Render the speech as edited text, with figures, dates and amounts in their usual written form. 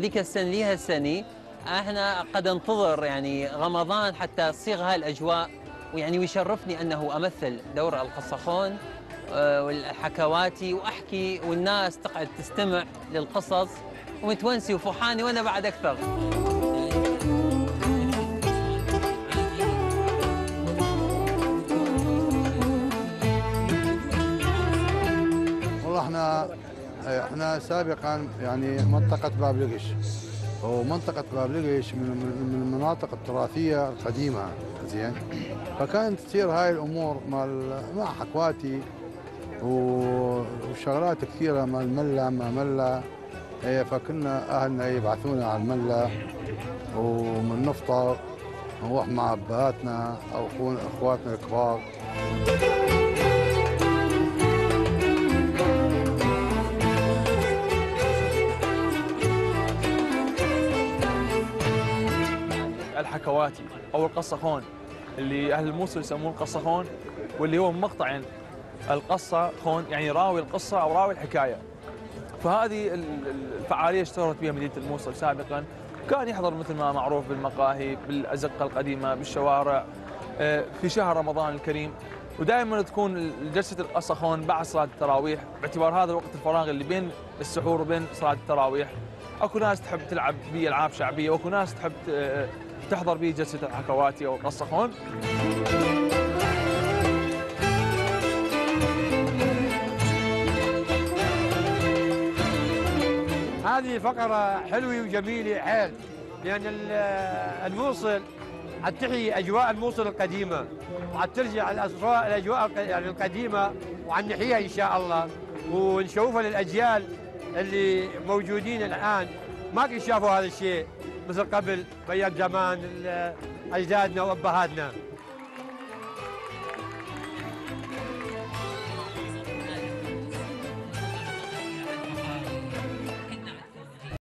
ذيك السنة ليها السنة احنا قد انتظر يعني رمضان حتى تصيغ هاي الأجواء، ويعني ويشرفني أنه أمثل دور القصخون والحكواتي وأحكي والناس تقعد تستمع للقصص ومتونسي وفرحانة وأنا بعد أكثر. والله احنا سابقا يعني منطقة باب لقش، ومنطقة باب لقش من المناطق التراثية القديمة زين، فكانت تصير هاي الأمور مع حكواتي وشغلات كثيرة مال ملة ما ملة، فكنا أهلنا يبعثونا على الملة ومن نفطر نروح مع أبهاتنا أو أخواتنا الكبار. الحكواتي او القصخون اللي اهل الموصل يسمون قصخون، واللي هو مقطع القصه خون يعني راوي القصه او راوي الحكايه. فهذه الفعاليه اشتهرت بها مدينه الموصل سابقا، كان يحضر مثل ما معروف بالمقاهي، بالازقه القديمه، بالشوارع، في شهر رمضان الكريم، ودائما تكون جلسه القصخون بعد صلاه التراويح، باعتبار هذا وقت الفراغ اللي بين السحور وبين صلاه التراويح. اكو ناس تحب تلعب به العاب شعبيه، واكو ناس تحب تحضر به جلسه الحكواتي او القصخون. هذه فقرة حلوة وجميلة حيل، لأن الموصل عاد تحيي أجواء الموصل القديمة، وعاد ترجع الأجواء يعني القديمة، وعن نحييها إن شاء الله ونشوفها للأجيال اللي موجودين الآن ما كانوا شافوا هذا الشيء مثل قبل بأيام زمان أجدادنا وأبهاتنا.